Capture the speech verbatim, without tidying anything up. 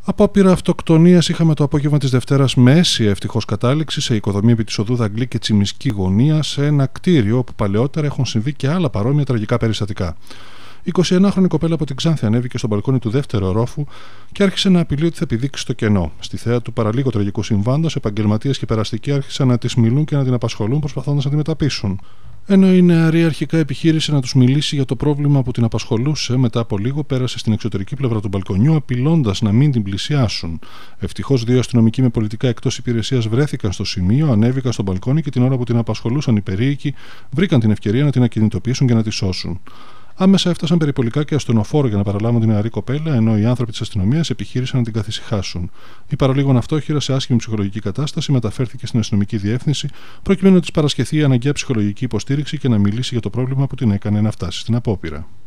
Απόπειρα αυτοκτονίας είχαμε το απόγευμα της Δευτέρας με αίσια ευτυχώς κατάληξη σε οικοδομή επί της οδού Δαγκλή και Τσιμισκή γωνία σε ένα κτίριο όπου παλαιότερα έχουν συμβεί και άλλα παρόμοια τραγικά περιστατικά. Η εικοσιενάχρονη κοπέλα από την Ξάνθη ανέβηκε στον μπαλκόνι του δεύτερου ορόφου και άρχισε να απειλεί ότι θα επιδείξει το κενό. Στη θέα του παραλίγο τραγικού συμβάντος, επαγγελματίες και περαστικοί άρχισαν να τη μιλούν και να την απασχολούν προσπαθώντας να τη μεταπείσουν. Ενώ η νεαρή αρχικά επιχείρησε να τους μιλήσει για το πρόβλημα που την απασχολούσε, μετά από λίγο πέρασε στην εξωτερική πλευρά του μπαλκονιού, απειλώντας να μην την πλησιάσουν. Ευτυχώς, δύο αστυνομικοί με πολιτικά εκτός υπηρεσίας βρέθηκαν στο σημείο, ανέβηκαν στο μπαλκόνι και την ώρα που την απασχολούσαν οι περίοικοι, βρήκαν την ευκαιρία να την ακινητοποιήσουν και να τη σώσουν. Άμεσα έφτασαν περιπολικά και αστυνοφόρο για να παραλάβουν την νεαρή κοπέλα, ενώ οι άνθρωποι της αστυνομίας επιχείρησαν να την καθησυχάσουν. Η παραλίγο αυτόχειρα, σε άσχημη ψυχολογική κατάσταση, μεταφέρθηκε στην αστυνομική διεύθυνση, προκειμένου να της παρασχεθεί η αναγκαία ψυχολογική υποστήριξη και να μιλήσει για το πρόβλημα που την έκανε να φτάσει στην απόπειρα.